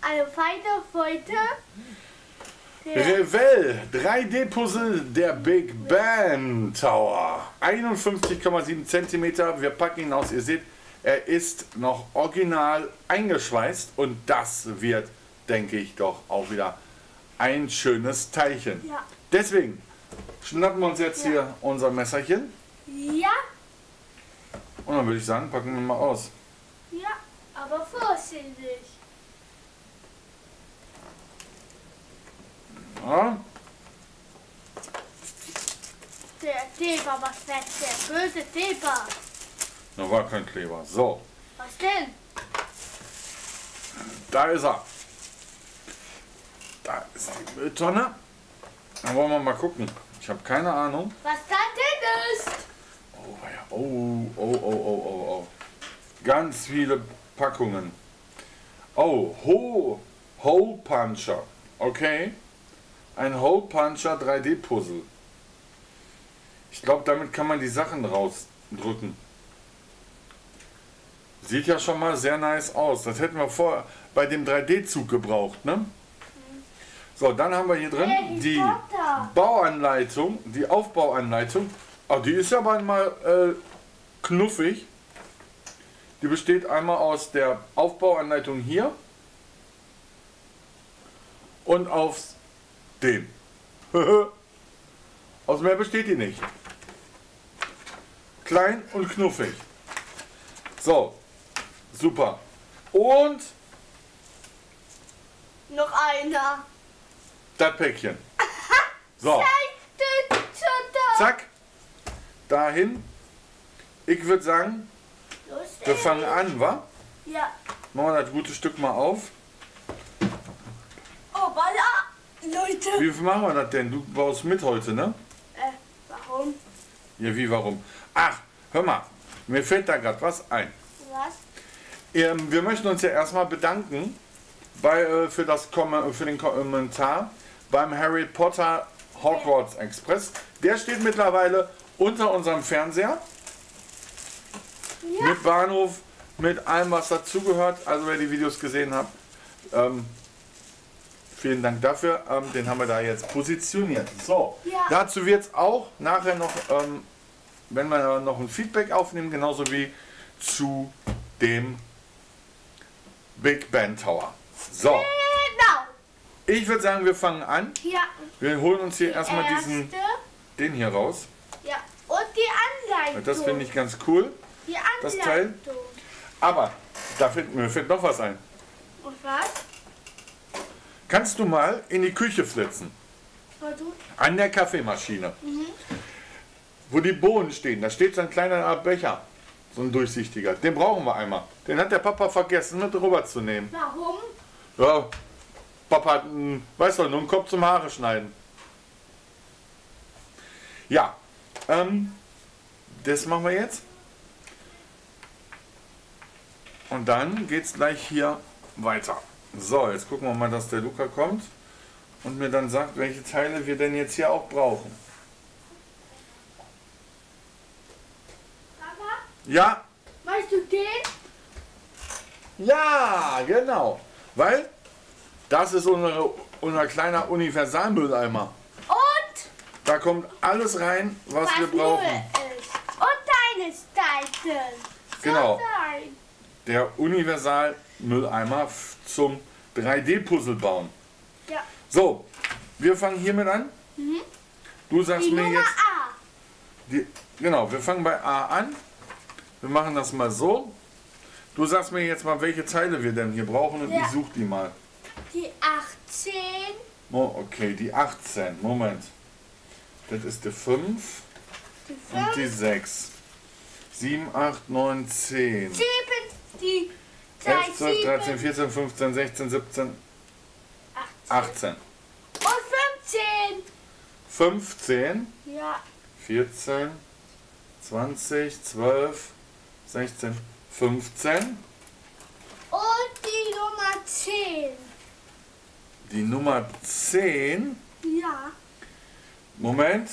Also weiter heute. Revell 3D-Puzzle der Big Ben Tower. 51,7 cm. Wir packen ihn aus. Ihr seht, er ist noch original eingeschweißt. Und das wird, denke ich, doch auch wieder ein schönes Teilchen. Ja. Deswegen schnappen wir uns jetzt hier unser Messerchen. Ja. Und dann würde ich sagen, packen wir mal aus. Ja, aber vorsichtig. Ja. Der Kleber, was fett, der böse Kleber. Da war kein Kleber. So, Was denn? da ist er. Da ist die Mülltonne. Dann wollen wir mal gucken. Ich habe keine Ahnung. Was das denn ist? Oh, ja. Oh. Ganz viele Packungen. Oh, Hole Puncher. Okay. Ein Hole Puncher 3D-Puzzle. Ich glaube, damit kann man die Sachen rausdrücken. Sieht ja schon mal sehr nice aus. Das hätten wir vorher bei dem 3D-Zug gebraucht, ne? So, dann haben wir hier drin die Bauanleitung, die Aufbauanleitung. Ach, die ist ja mal knuffig. Die besteht einmal aus der Aufbauanleitung hier und aus dem. Aus mehr besteht die nicht. Klein und knuffig. So, super. Und Noch einer. das Päckchen. So, zack, dahin. Ich würde sagen, Los, wir fangen an, wa? Ja. Machen wir das gute Stück mal auf. Oh, Balla. Leute. Wie viel machen wir das denn? Du baust mit heute, ne? Warum? Ja, wie, warum? Ach, hör mal, mir fällt da gerade was ein. Was? Wir möchten uns ja erstmal bedanken für den Kommentar beim Harry Potter Hogwarts Express. Der steht mittlerweile unter unserem Fernseher. Ja. Mit Bahnhof, mit allem, was dazugehört. Also wer die Videos gesehen hat, vielen Dank dafür. Den haben wir da jetzt positioniert. So, Ja. dazu wird es auch nachher noch, wenn wir noch ein Feedback aufnehmen, genauso wie zu dem Big Ben Tower. So, Genau. ich würde sagen, wir fangen an. Ja. Wir holen uns hier erstmal Erste. den hier raus. Ja. Und die Anleitung. Das finde ich ganz cool. Die das Anleitung. Teil. Aber mir fällt noch was ein. Und was? Kannst du mal in die Küche flitzen? Und du? An der Kaffeemaschine. Wo die Bohnen stehen. Da steht so ein kleiner Becher. So ein durchsichtiger. Den brauchen wir einmal. Den hat der Papa vergessen mit rüber zu nehmen. Warum? Ja, Papa hat weißt du, nur einen Kopf zum Haare schneiden. Ja, das machen wir jetzt. Und dann geht es gleich hier weiter. So, jetzt gucken wir mal, dass der Luca kommt und mir dann sagt, welche Teile wir denn jetzt hier auch brauchen. Papa, Ja, weißt du den? ja, genau. Weil das ist unser kleiner Universalmülleimer. Und Da kommt alles rein, was wir brauchen. Müll ist. Und deine Seiten. Genau. So sein. Der Universal-Mülleimer zum 3D-Puzzle bauen. Ja. So, wir fangen hiermit an. Du sagst Die mir Nummer jetzt, A. genau, wir fangen bei A an. Wir machen das mal so. Du sagst mir jetzt mal, welche Teile wir denn hier brauchen und Ja. ich suche die mal. Die 18. Oh, okay, die 18. Moment. Das ist die 5 Die und 5. die 6. 7, 8, 9, 10. 7. Die 11, 12, 7. 13, 14, 15, 16, 17, 18. Und 15. 15, Ja. 14, 20, 12, 16, 15. Und die Nummer 10. Die Nummer 10. Ja. Moment.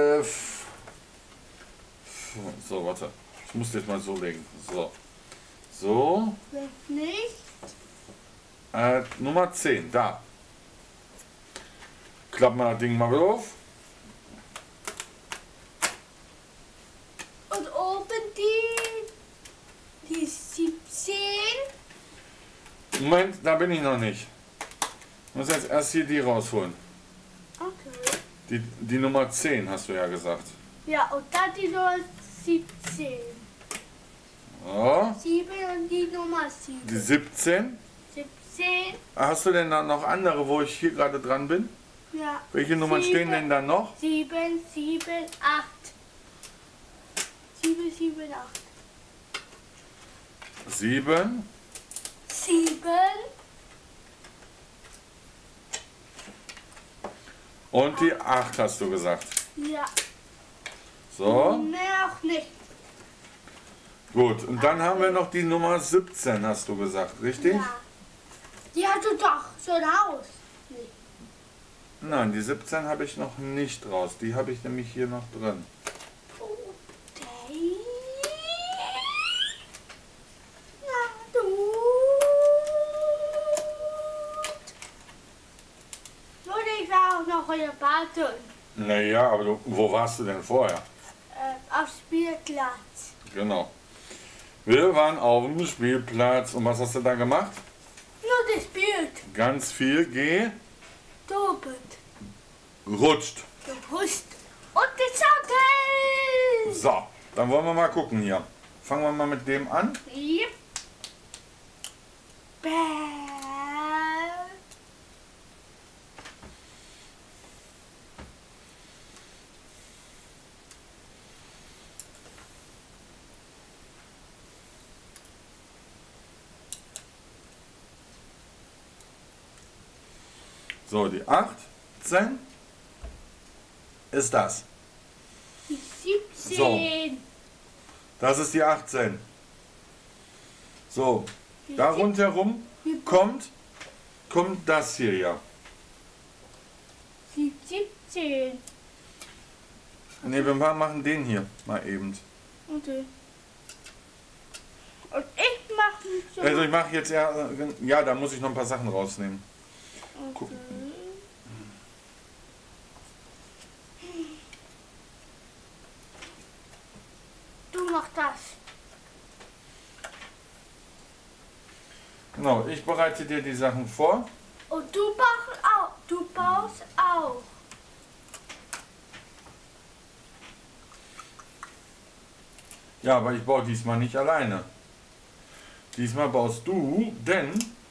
So, warte. Ich muss das mal so legen. So. So. Wird nicht. Nummer 10, da. Klappen wir das Ding mal wieder auf. Und oben die 17. Moment, da bin ich noch nicht. Ich muss jetzt erst hier die rausholen. Okay. Die Nummer 10 hast du ja gesagt. Ja, und dann die Nummer 17. So, 7 und die Nummer 7. die 17. 17. Hast du denn dann noch andere, wo ich hier gerade dran bin? Ja. Welche Nummern 7, stehen denn da noch? 7, 7, 8. 7, 7, 8. 7. 7. Und die 8 hast du gesagt. Ja. So, Mehr auch nicht. gut. Und dann haben wir noch die Nummer 17, hast du gesagt, richtig? Ja. Die hast du doch schon raus. Nee. Nein, die 17 habe ich noch nicht raus. Die habe ich nämlich hier noch drin. Okay. Na du. Nur ich war auch noch in der Bade. Naja, aber wo warst du denn vorher? Auf Spielplatz. Genau. Wir waren auf dem Spielplatz. Und was hast du da gemacht? Nur das Bild. Ganz viel Doppelt. gerutscht. Gepusht. Und gezogen. So, dann wollen wir mal gucken hier. Fangen wir mal mit dem an. Yep. Bäh. So, die 18 ist das. Die 17. Das ist die 18. So, Die da rundherum kommt das hier ja. Die 17. Ne, wir machen den hier mal eben. Okay. Und ich mache so. Also ich mache jetzt ja, da muss ich noch ein paar Sachen rausnehmen. Okay. Du machst das. Genau, ich bereite dir die Sachen vor. Und du baust auch. Du baust auch. Ja, aber ich baue diesmal nicht alleine. Diesmal baust du, denn,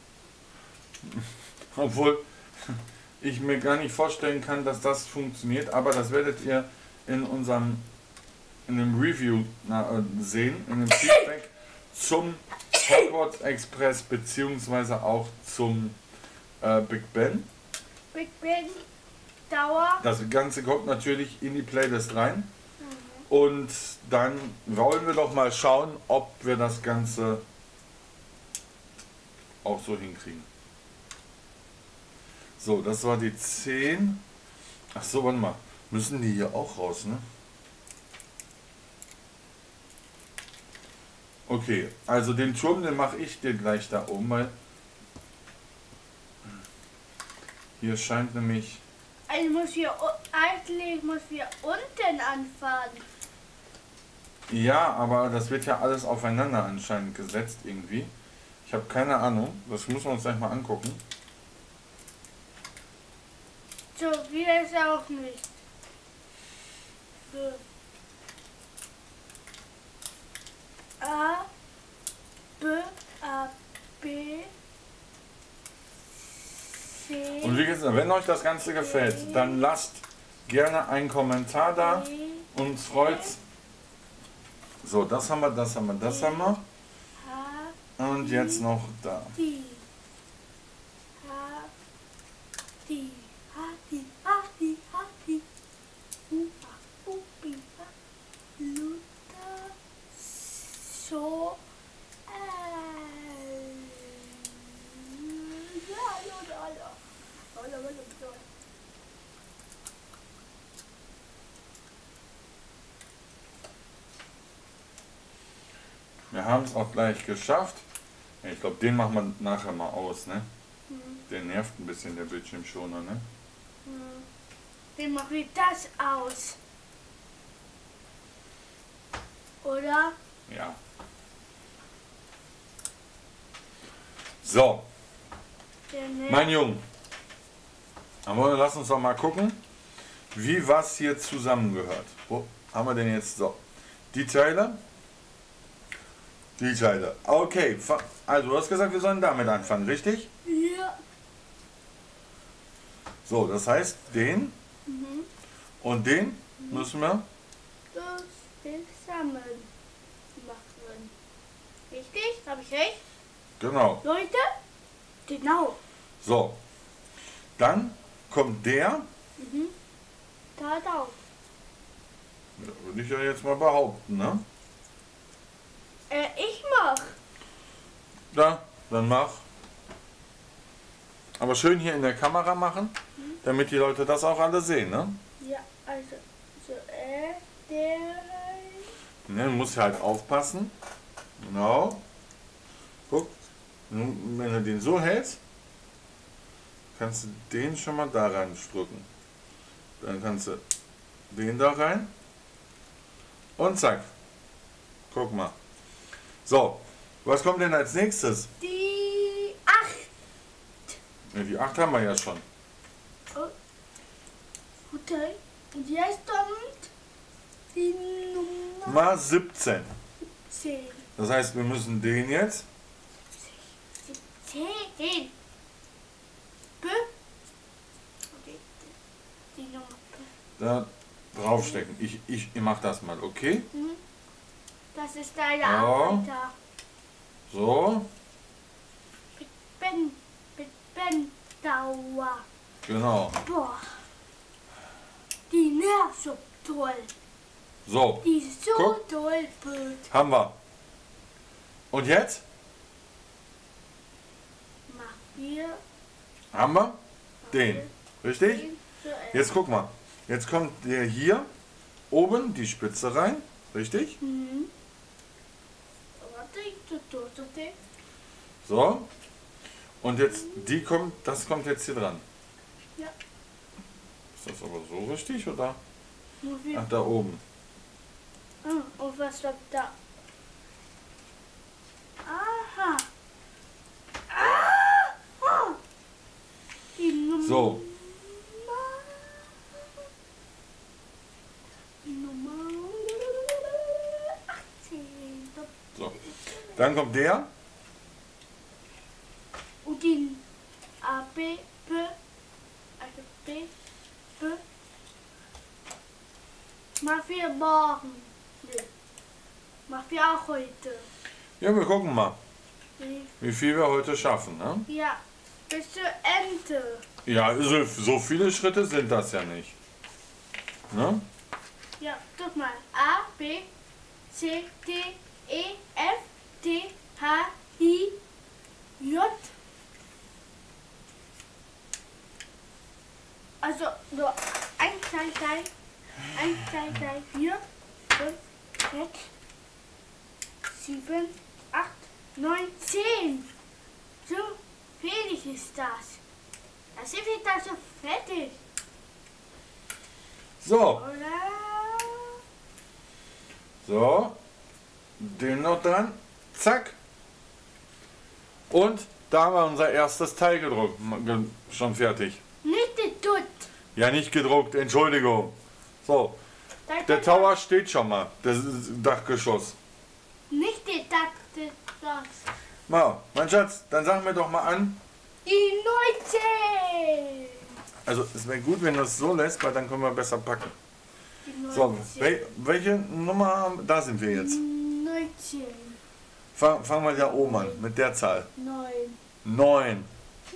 obwohl ich mir gar nicht vorstellen kann, dass das funktioniert, aber das werdet ihr in dem Review sehen, in dem Feedback zum Hogwarts Express beziehungsweise auch zum Big Ben. Big Ben Dauer. Das Ganze kommt natürlich in die Playlist rein. Und dann wollen wir doch mal schauen, ob wir das Ganze auch so hinkriegen. So, das war die 10. Ach so, warte mal. Müssen die hier auch raus, ne? Okay, also den Turm, den mache ich dir gleich da oben, weil hier scheint nämlich... Eigentlich muss wir unten anfangen. Ja, aber das wird ja alles aufeinander anscheinend gesetzt irgendwie. Ich habe keine Ahnung, das müssen wir uns gleich mal angucken. So, wir ist auch nicht. So. A, B, A, B, C. Und wie gesagt, wenn euch das Ganze gefällt, dann lasst gerne einen Kommentar da. Uns freut's. So, das haben wir, das haben wir, das haben wir. H, Und jetzt noch da. D. H, D. H, D. H, D. H, D. U, A, U, B, A. Luther. So. Wir haben es auch gleich geschafft. Ich glaube, den machen wir nachher mal aus, ne? Der nervt ein bisschen, der Bildschirmschoner, ne? Wie mache ich das aus? Oder? Ja. So, mein Junge. Aber lass uns doch mal gucken, wie was hier zusammengehört. Wo haben wir denn jetzt? So, die Teile. Die Teile. Okay, also du hast gesagt, wir sollen damit anfangen, richtig? Ja. So, das heißt, den und den müssen wir. Das zusammen machen. Richtig? Habe ich recht? Genau. Leute? Genau. So, dann kommt der. Da drauf. Ja, würde ich ja jetzt mal behaupten, ne? Ich mach. Da, dann mach. Aber schön hier in der Kamera machen, damit die Leute das auch alle sehen, ne? Ja, also der. Ne, du musst halt aufpassen. Genau. Guck, nun, wenn du den so hältst, kannst du den schon mal da rein drücken. Dann kannst du den da rein. Und zack. Guck mal. So, was kommt denn als nächstes? Die 8. Ja, die 8 haben wir ja schon. Oh. Okay. Und jetzt kommt die Nummer Mal 17. 10. Das heißt, wir müssen den jetzt. 10. B. Okay. Die Nummer B. Da draufstecken. Ich mach das mal, okay? Das ist deine Ja. Arbeiter. So, Dauer. genau. Boah. Die nervt so toll. So, Die ist so Guck. toll, Bild. haben wir. Und jetzt Mach hier. haben wir den. Richtig? Den zuerst. Jetzt guck mal. Jetzt kommt der hier oben die Spitze rein. Richtig? Warte, ich tue das. So. Und jetzt die kommt, das kommt jetzt hier dran. Ja. Ist das aber so richtig oder? Muss ich. Ach, da oben. Und was steht da? Aha. Ah! Die Nummer. So. Nummer 18. So. Dann kommt der. Und die A, B, B. Also B, B. Mach wir morgen. Nee. Mach wir auch heute. Ja, wir gucken mal, Nee. wie viel wir heute schaffen. Ne? Ja, bis zur Ente. Ja, so viele Schritte sind das ja nicht. Ne? Ja, guck mal. A, B, C, D, E, F, T, H, I, J. Also nur 1, 2, 3, 1, 2, 3, 4, 5, 6, 7, 8, 9, 10. So wenig ist das. Da sind wir da so fertig, So, oder? so. Den noch dran. Zack. Und da haben wir unser erstes Teil gedruckt. Schon fertig. Nicht die Tut. Ja, nicht gedruckt, Entschuldigung. So, der Tower steht schon mal, das Dachgeschoss. Nicht die das. Na, mein Schatz, dann sag mir doch mal an. Die 19. Also, es wäre gut, wenn du es so lässt, weil dann können wir besser packen. Die 19. So, welche Nummer haben, da sind wir jetzt. 19. Fangen wir da oben an, mit der Zahl. 9. 9.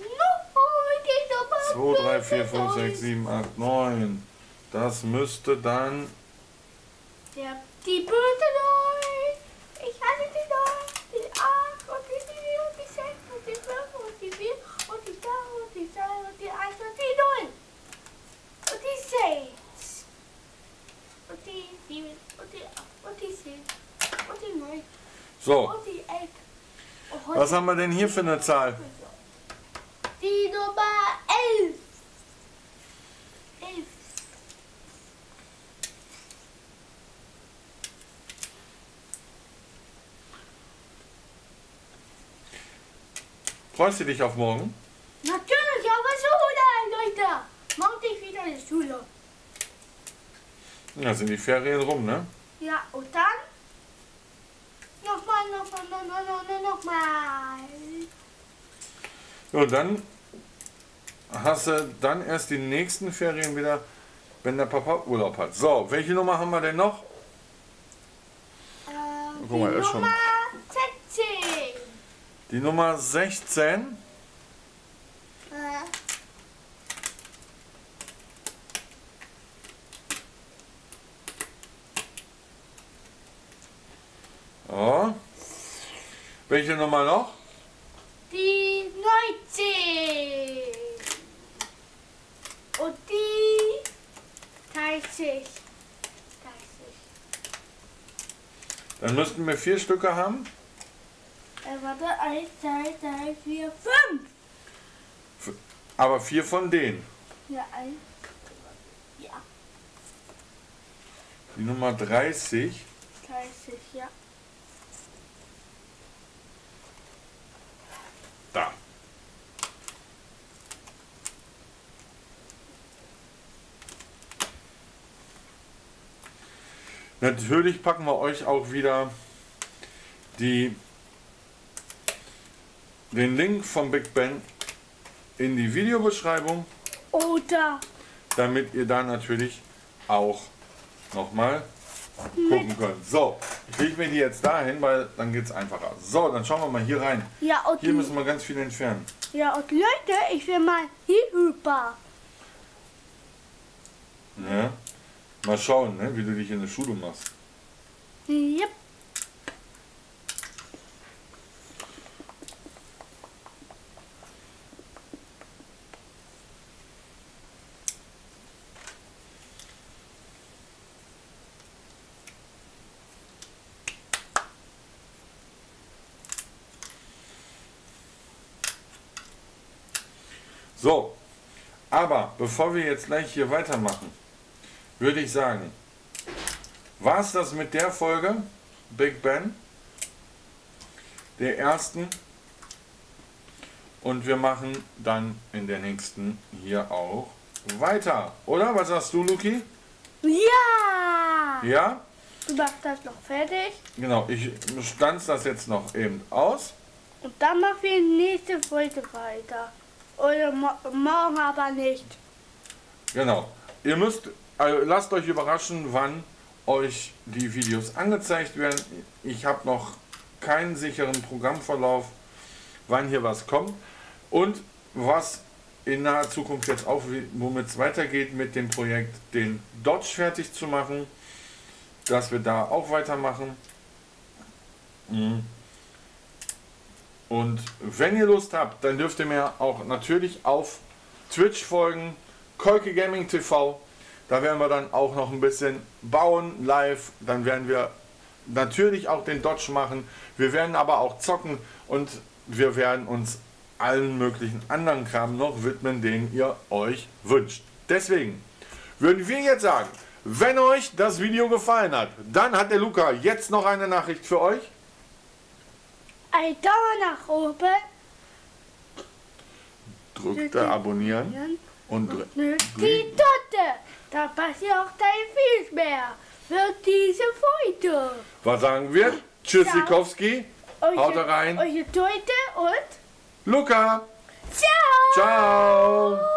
Die Nummer 2, 3, 4, 5, 6, 7, 8, 9. Das müsste dann. Ja, die böse 9. Ich hatte die 9, die 8 und die 4 und die 6 und die 5 und die 4 und die 3 und die 2 und die 1 und die 0. Und die 6. Und die 7 und die 8 und die 10 und die 9 So, und die 11. Und was haben wir denn hier für eine Zahl? Die Nummer Nummer 11. 11. Freust du dich auf morgen? Natürlich, aber Schule, Leute. Morgen gehe ich wieder in die Schule. Ja, sind die Ferien rum, ne? Ja, und dann nochmal. Ja, und dann hast du dann erst die nächsten Ferien wieder, wenn der Papa Urlaub hat. So, welche Nummer haben wir denn noch? Guck mal, Die ist schon. Nummer 16. Die Nummer 16. Ja. Welche Nummer noch? Die 19. Und die 30. Dann müssten wir 4 Stücke haben. Warte, 1, 2, 3, 4, 5. Aber 4 von denen. Ja, 1. Ja, Die Nummer 30. 30, ja. Da. Natürlich packen wir euch auch wieder den Link vom Big Ben in die Videobeschreibung, Oder damit ihr da natürlich auch nochmal gucken könnt. So, ich lege mir die jetzt dahin, weil dann geht es einfacher. So, dann schauen wir mal hier rein. ja, und Hier müssen wir ganz viel entfernen. ja, und Leute, ich will mal hier rüber. Ja. Mal schauen, ne, wie du dich in der Schule machst. Yep. So, aber bevor wir jetzt gleich hier weitermachen, würde ich sagen, war es das mit der Folge Big Ben, der ersten, und wir machen dann in der nächsten hier auch weiter, oder? Was sagst du, Luki? Ja! Ja? Du machst das noch fertig Genau, ich stanze das jetzt noch eben aus. und dann machen wir die nächste Folge weiter. Oder morgen aber nicht. Genau. Ihr müsst, also lasst euch überraschen, wann euch die Videos angezeigt werden. Ich habe noch keinen sicheren Programmverlauf, wann hier was kommt. Und was in naher Zukunft jetzt auch, womit es weitergeht mit dem Projekt, den Dodge fertig zu machen, dass wir da auch weitermachen. Und wenn ihr Lust habt, dann dürft ihr mir auch natürlich auf Twitch folgen, Kolke Gaming TV. Da werden wir dann auch noch ein bisschen bauen live. Dann werden wir natürlich auch den Dodge machen. Wir werden aber auch zocken und wir werden uns allen möglichen anderen Kram noch widmen, den ihr euch wünscht. Deswegen würden wir jetzt sagen, wenn euch das Video gefallen hat, dann hat der Luca jetzt noch eine Nachricht für euch. Ein Daumen nach oben. Drückt da abonnieren und Die Totte. Da passiert auch kein viel mehr. Für diese Folge. was sagen wir? Tschüssikowski, haut rein. Eure Tote und Luca, ciao. ciao.